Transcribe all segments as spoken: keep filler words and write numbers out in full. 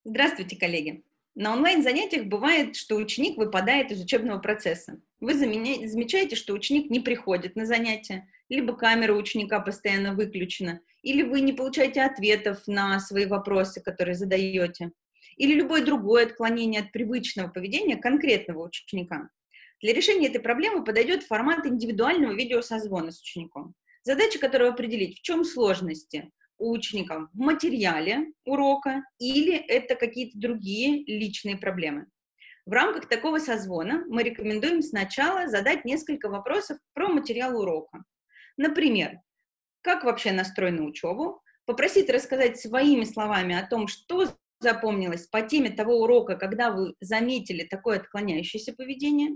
Здравствуйте, коллеги! На онлайн-занятиях бывает, что ученик выпадает из учебного процесса. Вы заменя- замечаете, что ученик не приходит на занятия, либо камера у ученика постоянно выключена, или вы не получаете ответов на свои вопросы, которые задаете, или любое другое отклонение от привычного поведения конкретного ученика. Для решения этой проблемы подойдет формат индивидуального видеосозвона с учеником, задача которого определить, в чем сложности у ученика в материале урока или это какие-то другие личные проблемы. В рамках такого созвона мы рекомендуем сначала задать несколько вопросов про материал урока. Например, как вообще настроен на учебу, попросить рассказать своими словами о том, что запомнилось по теме того урока, когда вы заметили такое отклоняющееся поведение,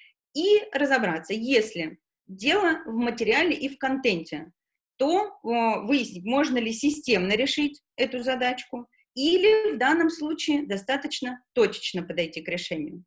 и разобраться, если дело в материале и в контенте, то э, выяснить, можно ли системно решить эту задачку, или в данном случае достаточно точечно подойти к решению.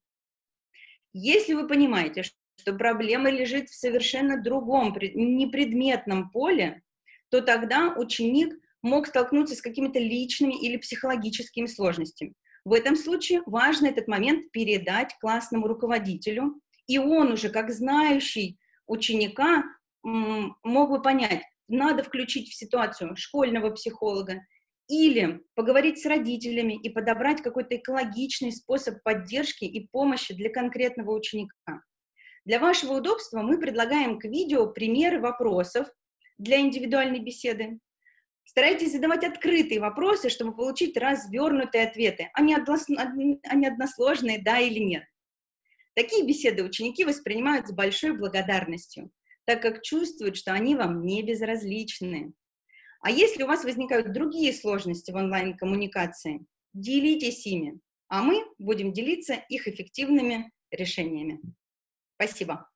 Если вы понимаете, что проблема лежит в совершенно другом, непредметном поле, то тогда ученик мог столкнуться с какими-то личными или психологическими сложностями. В этом случае важно этот момент передать классному руководителю, и он уже, как знающий ученика, мог бы понять, надо включить в ситуацию школьного психолога или поговорить с родителями и подобрать какой-то экологичный способ поддержки и помощи для конкретного ученика. Для вашего удобства мы предлагаем к видео примеры вопросов для индивидуальной беседы. Старайтесь задавать открытые вопросы, чтобы получить развернутые ответы, а не, однос... а не односложные «да» или «нет». Такие беседы ученики воспринимают с большой благодарностью, так как чувствуют, что они вам не безразличны. А если у вас возникают другие сложности в онлайн-коммуникации, делитесь ими, а мы будем делиться их эффективными решениями. Спасибо.